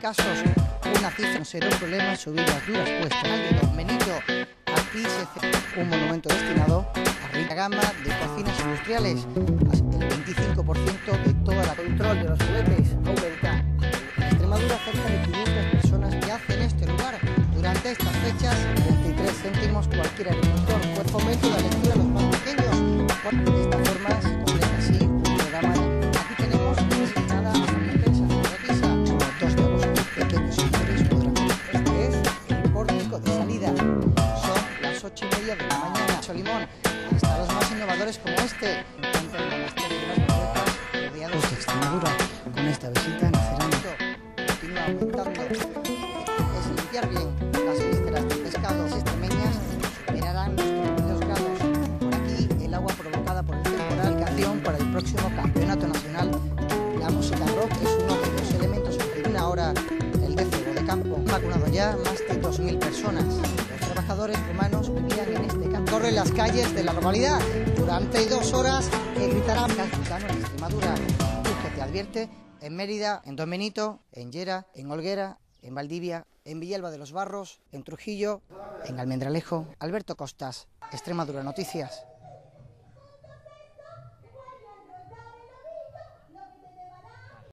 casos, una cifra no será un problema subir las duras cuestas. De Don Benito, aquí se hace un monumento destinado a rica gama de cocinas industriales. El 25% de toda la control de los juguetes aumenta. En Extremadura, cerca de 500 personas que hacen este lugar. Durante estas fechas, 33 céntimos cualquier agricultor. Pues fomento la lectura a los más pequeños. De esta forma se completa así un programa. Aquí tenemos designada a recompensa de Revisa, como 2 de agosto, pequeños sectores podrán. Este es el pórtico de salida. Son las 8:30 de la mañana. Solimón, hasta los más innovadores como este, encuentra el monasterio de las Barruecas, rodeados de Extremadura. Con esta visita nacerán. Continúa aumentando. Es limpiar bien las vísceras de pescados extremeñas, superarán los 32 grados. Por aquí, el agua provocada por el temporal, canción para el próximo campeonato nacional. La música rock es uno de los elementos de una hora el décimo de campo. Han vacunado ya más de 2.000 personas. Los trabajadores romanos vivían en este campo. Corren las calles de la localidad durante 2 horas que gritarán Gitano en Extremadura. Que te advierte en Mérida, en Don Benito, en Llera, en Olguera, en Valdivia, en Villalba de los Barros, en Trujillo, en Almendralejo. Alberto Costas, Extremadura Noticias.